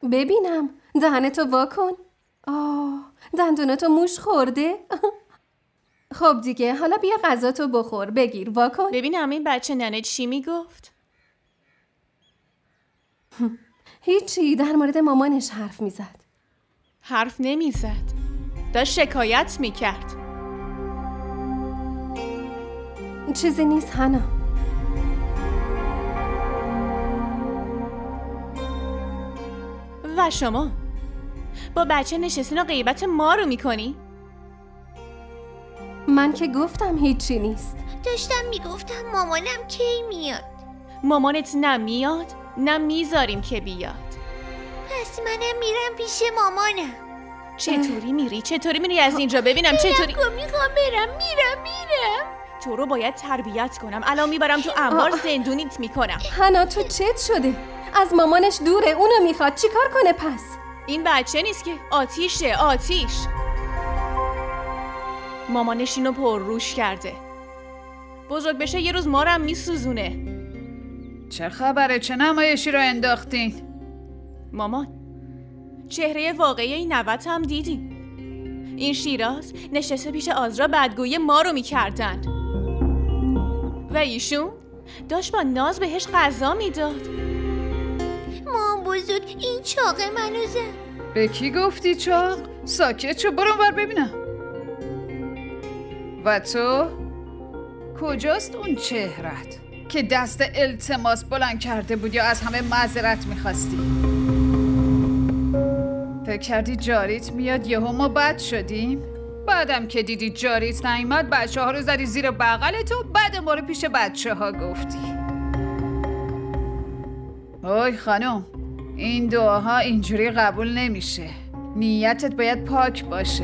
ببینم دهنتو وا کن. دندونتو موش خورده. خب دیگه حالا بیا غذاتو بخور. بگیر وا کن. ببینم این بچه ننه چی میگفت؟ هیچی، در مورد مامانش حرف میزد. حرف نمیزد، داشت شکایت میکرد. چیزی نیست هانا. و شما با بچه نشستین و غیبت ما رو میکنی؟ من که گفتم هیچی نیست. داشتم میگفتم مامانم کی میاد. مامانت نه میاد نه میذاریم که بیاد. پس منم میرم پیش مامانم. چطوری میری؟ چطوری میری از اینجا؟ ببینم چطوری. میخوام برم. میرم. تو رو باید تربیت کنم. الان میبرم تو انبار زندونیت میکنم. هانا تو چت شده؟ از مامانش دوره، اونو میخواد چیکار کنه پس؟ این بچه نیست که آتیشه. آتیش مامانش اینو پر روش کرده. بزرگ بشه یه روز ما رو هم میسوزونه. چه خبره؟ چه نمایشی رو انداختین؟ مامان، چهره واقعی این نوت هم دیدیم. این شیراز نشسته پیش آزرا بدگویی ما رو میکردن و ایشون داشت با ناز بهش غذا میداد. مام بزرگ این چاق منو زد. به کی گفتی چاق؟ ساکت شو، برو ور ببینم. و تو؟ کجاست اون چهرت که دست التماس بلند کرده بود یا از همه معذرت میخواستی؟ فکر کردی جاریت میاد یهو ما بد شدیم؟ بعدم که دیدی جاریت نیامد بچه ها رو زدی زیر بغلت و بعد ما رو پیش بچه ها گفتی. اوی خانم، این دعاها اینجوری قبول نمیشه. نیتت باید پاک باشه.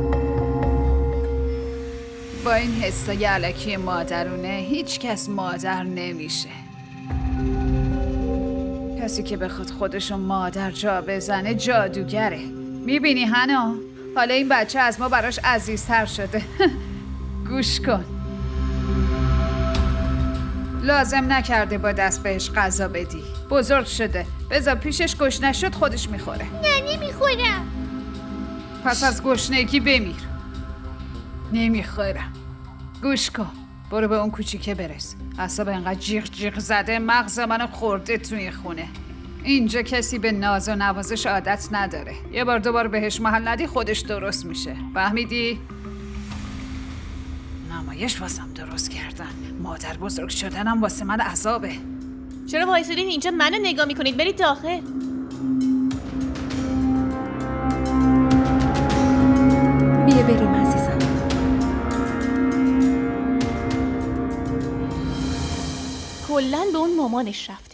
با این حسای الکی مادرونه هیچ کس مادر نمیشه. کسی که بخواد خودشو مادر جا بزنه جادوگره. میبینی هانا؟ حالا این بچه از ما براش عزیزتر شده. گوش کن. لازم نکرده با دست بهش غذا بدی. بزرگ شده. بذار پیشش گشنه شد خودش میخوره. نه نمیخورم. پس از گشنگی بمیر. نمیخورم. گوش کن. برو به اون کوچیکه برس. اعصاب انقدر جیغ جیغ زده مغز منو خورده توی خونه. اینجا کسی به ناز و نوازش عادت نداره. یه بار دوبار بهش محل ندی خودش درست میشه. فهمیدی؟ نمایش واسم درست کردن. مادر بزرگ شدنم واسه من عذابه. چرا وایسیدین اینجا منو نگاه میکنید؟ برید داخل. بیا بریم عزیزم. کلن به اون مامانش رفت.